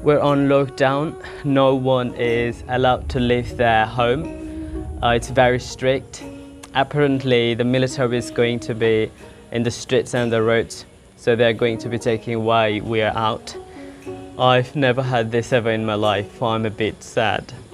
We're on lockdown. No one is allowed to leave their home. It's very strict. Apparently, the military is going to be in the streets and the roads, so they're going to be taking why we are out. I've never had this ever in my life. I'm a bit sad.